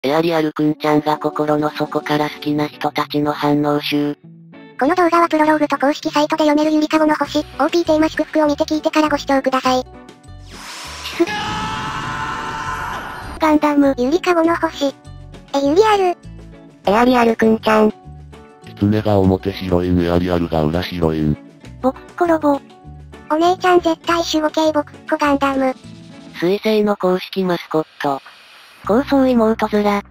エアリアルくんちゃんが心の底から好きな人たちの反応集。 この動画はプロローグと公式サイトで読めるゆりかごの星、OP テーマ祝福を見て聞いてからご視聴ください。ガンダム、ゆりかごの星。ゆりある。 エアリアルくんちゃん。 狐が表ヒロイン、エアリアルが裏ヒロイン。 僕っこロボ。お姉ちゃん絶対守護系僕っこガンダム。 水星の公式マスコット。高層妹面。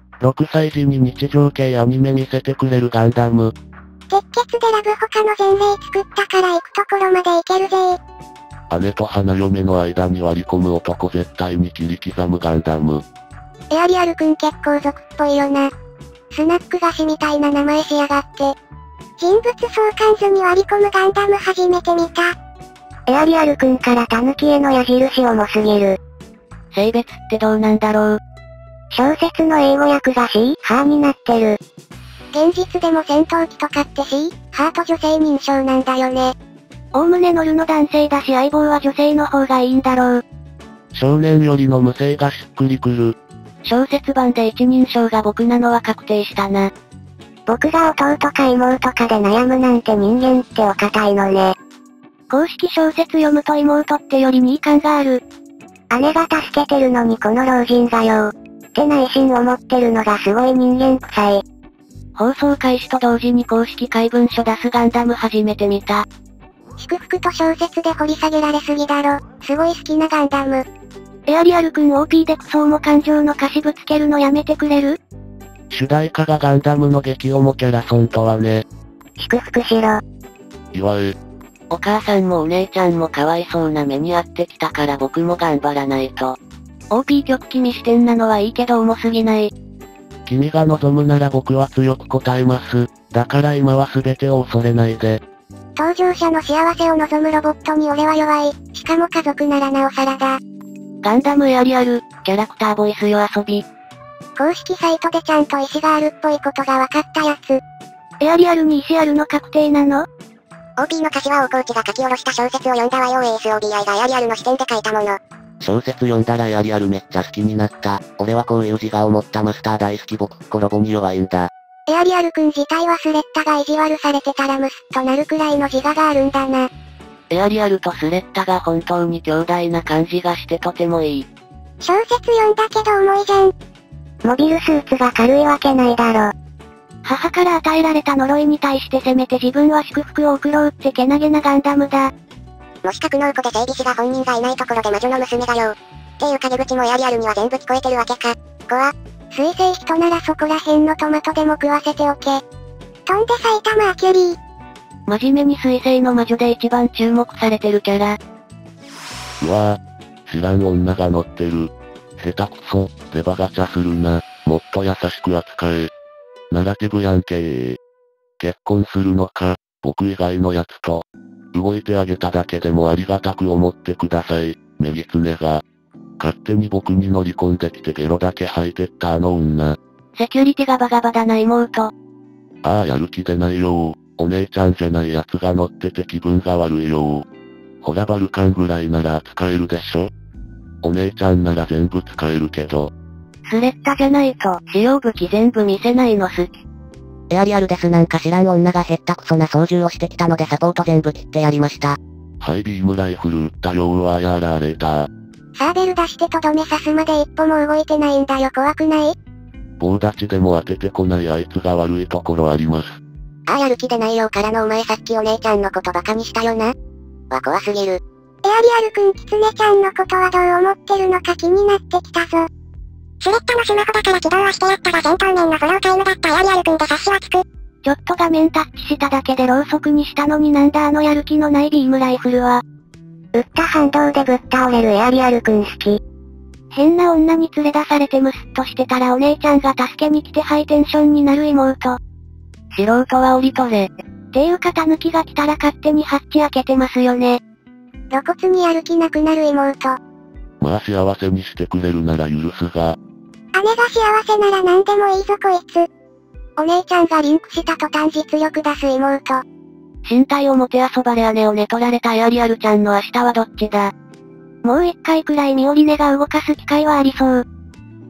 6歳児に日常系アニメ見せてくれるガンダム。 鉄血でラブ他の前例作ったから行くところまで行けるぜ姉と花嫁の間に割り込む男絶対に切り刻むガンダム。 エアリアルくん結構族っぽいよな。スナック菓子みたいな名前しやがって。人物相関図に割り込むガンダム初めて見た。 エアリアルくんからタヌキへの矢印重すぎる。 性別ってどうなんだろう。 小説の英語訳が C、ハーになってる。 現実でも戦闘機とかって C、ハート女性認証なんだよね。 おおむねノルの男性だし相棒は女性の方がいいんだろう。 少年よりの無性がしっくりくる。 小説版で一人称が僕なのは確定したな。 僕が弟か妹かで悩むなんて人間ってお堅いのね。 公式小説読むと妹ってよりにいい感がある。 姉が助けてるのにこの老人がよって内心思ってるのがすごい人間臭い。 放送開始と同時に公式怪文書出すガンダム初めて見た。 祝福と小説で掘り下げられすぎだろ。すごい好きなガンダム。 エアリアルくん OP でクソも感情の歌詞ぶつけるのやめてくれる？ 主題歌がガンダムの激重キャラソンとはね。 祝福しろ。 祝え。 お母さんもお姉ちゃんもかわいそうな目に遭ってきたから僕も頑張らないと。OP 曲君視点なのはいいけど重すぎない？ 君が望むなら僕は強く答えます。だから今は全てを恐れないで。 登場者の幸せを望むロボットに俺は弱い。しかも家族ならなおさらだ。 ガンダムエアリアル、キャラクターボイスよ遊び。 公式サイトでちゃんと意思があるっぽいことが分かったやつ。 エアリアルに意思あるの確定なの？ OP の歌詞は大河内が書き下ろした小説を読んだわよ。 ASOBI がエアリアルの視点で書いたもの。 小説読んだらエアリアルめっちゃ好きになった。俺はこういう自我を持ったマスター大好き僕っこロボに弱いんだ。 エアリアルくん自体はスレッタが意地悪されてたらムスッとなるくらいの自我があるんだな。 エアリアルとスレッタが本当に兄弟な感じがしてとてもいい。 小説読んだけど重いじゃん。 モビルスーツが軽いわけないだろ。 母から与えられた呪いに対してせめて自分は祝福を送ろうってけなげなガンダムだ。 もし格納庫で整備士が本人がいないところで魔女の娘がよっていう陰口もエアリアルには全部聞こえてるわけか。 水星人ならそこら辺のトマトでも食わせておけ。飛んで埼玉アキュリー。 真面目に水星の魔女で一番注目されてるキャラ。 うわぁ、知らん女が乗ってる。下手くそ、デバガチャするな。もっと優しく扱え。ナラティブやんけー。結婚するのか、僕以外のやつと。動いてあげただけでもありがたく思ってください、メギツネが。勝手に僕に乗り込んできてゲロだけ吐いてったあの女。 セキュリティがバカバカだな妹。 ああやる気出ないよー。お姉ちゃんじゃないやつが乗ってて気分が悪いよー。ほらバルカンぐらいなら扱えるでしょ。お姉ちゃんなら全部使えるけど。 スレッタじゃないと使用武器全部見せないの好き。 エアリアルです。なんか知らん女がへったくそな操縦をしてきたのでサポート全部切ってやりました。 ハイビームライフル撃ったよーわやられた。 サーベル出してとどめ刺すまで一歩も動いてないんだよ。怖くない？ 棒立ちでも当ててこないあいつが悪いところあります。 やる気出ないよからのお前さっきお姉ちゃんのことバカにしたよな。怖すぎる。 エアリアルくんキツネちゃんのことはどう思ってるのか気になってきたぞ。 スレッタのスマホだから起動はしてやったが戦闘面のフォロータイムだったエアリアルくんで察しはつく。 ちょっと画面タッチしただけでろうそくにしたのになんだあのやる気のないビームライフルは。 撃った反動でぶっ倒れるエアリアルくん好き。 変な女に連れ出されてムスッとしてたらお姉ちゃんが助けに来てハイテンションになる妹。素人は降りとれ。っていうかタヌキが来たら勝手にハッチ開けてますよね。 露骨にやる気なくなる妹。 まあ幸せにしてくれるなら許すが。 姉が幸せなら何でもいいぞこいつ。お姉ちゃんがリンクした途端実力出す妹。 身体をもてあそばれ姉を寝取られたエアリアルちゃんの明日はどっちだ。もう一回くらいミオリネが動かす機会はありそう。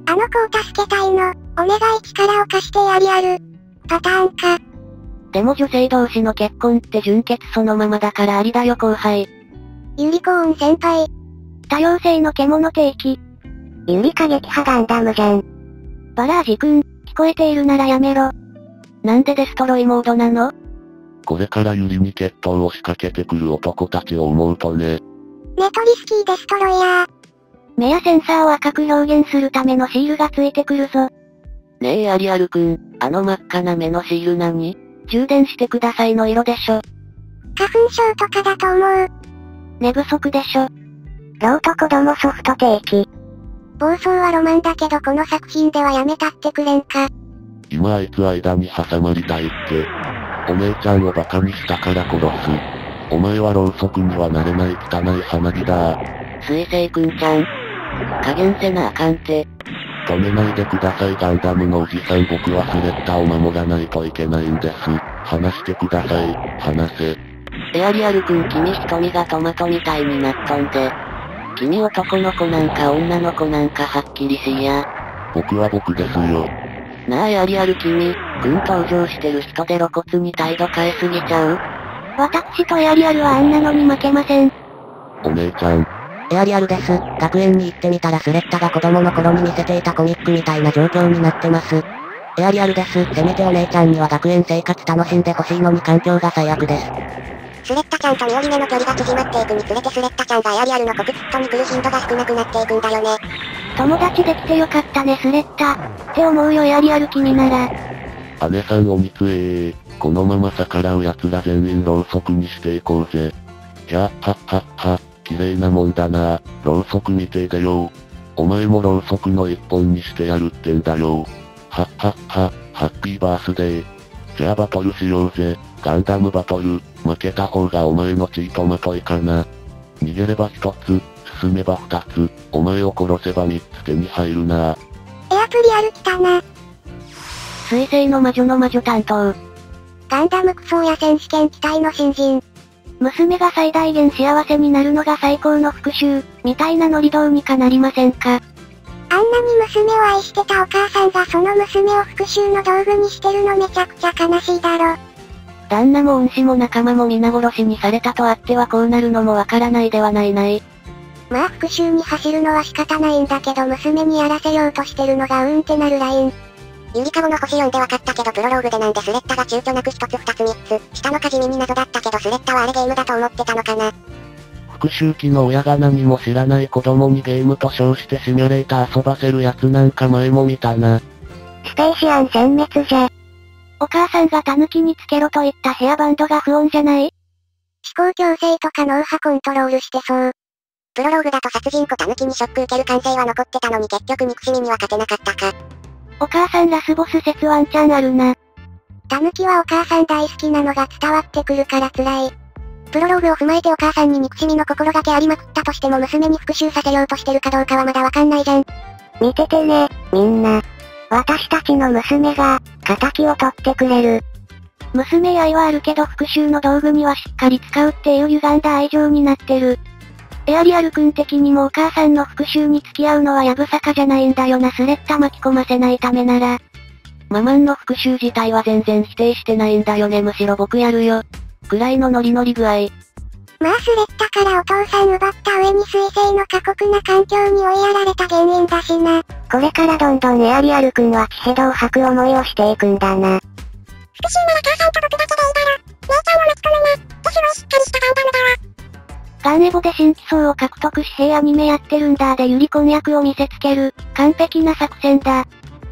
あの子を助けたいの。お願い力を貸してエアリアル。パターンか。 でも女性同士の結婚って純潔そのままだからありだよ後輩。 ユリコーン先輩。 多様性の獣定期。 ユリ過激派ガンダムじゃん。 バラージ君、聞こえているならやめろ。なんでデストロイモードなの？ これからユリに決闘を仕掛けてくる男たちを思うとね。 ネトリスキーデストロイヤー。 目やセンサーを赤く表現するためのシールがついてくるぞ。ねえアリアル君、あの真っ赤な目のシール何？充電してくださいの色でしょ。 花粉症とかだと思う。 寝不足でしょ。 ローと子供ソフト定期。 暴走はロマンだけどこの作品ではやめたってくれんか。 今あいつ間に挟まりたいって。お姉ちゃんをバカにしたから殺す。お前はろうそくにはなれない汚い花火だ。 水星くんちゃん。加減せなあかんて。 止めないでくださいガンダムのおじさん僕はスレッタを守らないといけないんです。話してください、話せ。 エアリアル君君瞳がトマトみたいになっとんで。君男の子なんか女の子なんかはっきりしいや。 僕は僕ですよ。 なあエアリアル君、君登場してる人で露骨に態度変えすぎちゃう？私とエアリアルはあんなのに負けません。 お姉ちゃん。 エアリアルです。学園に行ってみたらスレッタが子供の頃に見せていたコミックみたいな状況になってます。エアリアルです。せめてお姉ちゃんには学園生活楽しんでほしいのに環境が最悪です。 スレッタちゃんとミオリネの距離が縮まっていくにつれてスレッタちゃんがエアリアルのコクピットに来る頻度が少なくなっていくんだよね。 友達できてよかったねスレッタ。って思うよエアリアル君なら。 姉さんおみつこのまま逆らう奴ら全員ろうそくにしていこうぜ。ひゃっはっはっは、綺麗なもんだな。ろうそく見てでよ。お前もろうそくの一本にしてやるってんだよ。はっはっは、ハッピーバースデー。じゃあバトルしようぜ。ガンダムバトル。負けた方がお前のチートまといかな。逃げれば一つ、進めば二つ、お前を殺せば三つ手に入るな。 エアプリアル来たな。 水星の魔女担当。 ガンダムクソや選手権期待の新人。 娘が最大限幸せになるのが最高の復讐、みたいなノリどうにかなりませんか？ あんなに娘を愛してたお母さんがその娘を復讐の道具にしてるのめちゃくちゃ悲しいだろ。 旦那も恩師も仲間も皆殺しにされたとあってはこうなるのもわからないではないない。 まあ復讐に走るのは仕方ないんだけど娘にやらせようとしてるのがってなるライン。 ゆりかごの星4で分かったけどプロローグでなんでスレッタが躊躇なく一つ二つ三つ、下のか地味に謎だったけどスレッタはあれゲームだと思ってたのかな。 復讐期の親が何も知らない子供にゲームと称してシミュレーター遊ばせるやつなんか前も見たな。 スペーシアン殲滅じゃ。 お母さんがタヌキにつけろと言ったヘアバンドが不穏じゃない？ 思考矯正とか脳波コントロールしてそう。 プロローグだと殺人子タヌキにショック受ける感性は残ってたのに結局憎しみには勝てなかったか。 お母さんラスボス説ワンチャンあるな。 タヌキはお母さん大好きなのが伝わってくるから辛い。プロローグを踏まえてお母さんに憎しみの心がけありまくったとしても娘に復讐させようとしてるかどうかはまだわかんないじゃん。 見ててね、みんな。私たちの娘が、仇を取ってくれる。 娘愛はあるけど復讐の道具にはしっかり使うっていう歪んだ愛情になってる。エアリアル君的にもお母さんの復讐に付き合うのはやぶさかじゃないんだよなスレッタ巻き込ませないためなら。ママンの復讐自体は全然否定してないんだよねむしろ僕やるよ。くらいのノリノリ具合。 まあスレッタからお父さん奪った上に水星の過酷な環境に追いやられた原因だしな。 これからどんどんエアリアル君は血ヘドを吐く思いをしていくんだな。 復讐なら母さんと僕だけでいいだろ。姉ちゃんを巻き込むな。私はしっかりしたガンダムだわ。 ガンエボで新規層を獲得し平アニメやってるんだでユリコン役を見せつける、完璧な作戦だ。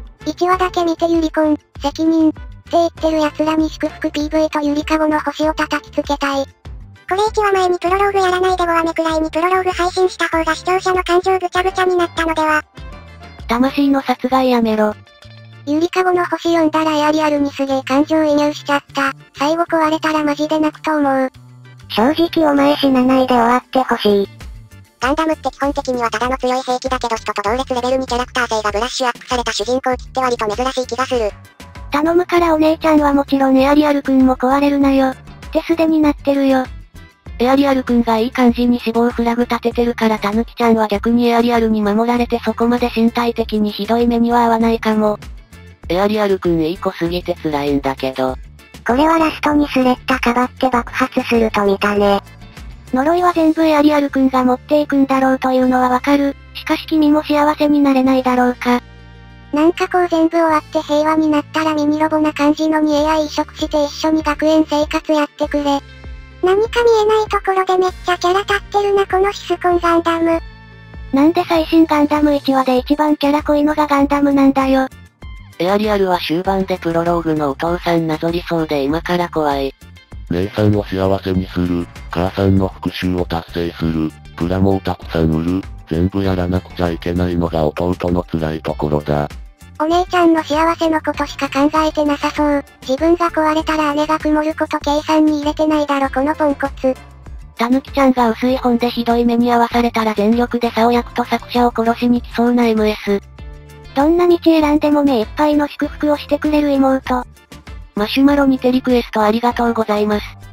1話だけ見てユリコン、責任、って言ってる奴らに祝福 PV とユリカゴの星を叩きつけたい。 これ1話前にプロローグやらないでも雨くらいにプロローグ配信した方が視聴者の感情ぐちゃぐちゃになったのでは。 魂の殺害やめろ。 ユリカゴの星読んだらエアリアルにすげえ感情移入しちゃった。最後壊れたらマジで泣くと思う。 正直お前死なないで終わってほしい。ガンダムって基本的にはただの強い兵器だけど人と同列レベルにキャラクター性がブラッシュアップされた主人公機って割と珍しい気がする。 頼むからお姉ちゃんはもちろんエアリアル君も壊れるなよ。ってすでになってるよ。 エアリアルくんがいい感じに死亡フラグ立ててるからたぬきちゃんは逆にエアリアルに守られてそこまで身体的にひどい目には合わないかも。 エアリアルくんいい子すぎて辛いんだけど。 これはラストにスレッタかばって爆発すると見たね。 呪いは全部エアリアルくんが持っていくんだろうというのはわかる。しかし君も幸せになれないだろうか。 なんかこう全部終わって平和になったらミニロボな感じのに AI 移植して一緒に学園生活やってくれ。何か見えないところでめっちゃキャラ立ってるなこのシスコンガンダム。 なんで最新ガンダム1話で一番キャラ濃いのがガンダムなんだよ。 エアリアルは終盤でプロローグのお父さんなぞりそうで今から怖い。 姉さんを幸せにする、母さんの復讐を達成する、プラモをたくさん売る、全部やらなくちゃいけないのが弟の辛いところだ。 お姉ちゃんの幸せのことしか考えてなさそう。自分が壊れたら姉が曇ること計算に入れてないだろこのポンコツ。 たぬきちゃんが薄い本でひどい目に遭わされたら全力で竿役と作者を殺しに来そうな MS。どんな道選んでも目いっぱいの祝福をしてくれる妹。マシュマロにてリクエストありがとうございます。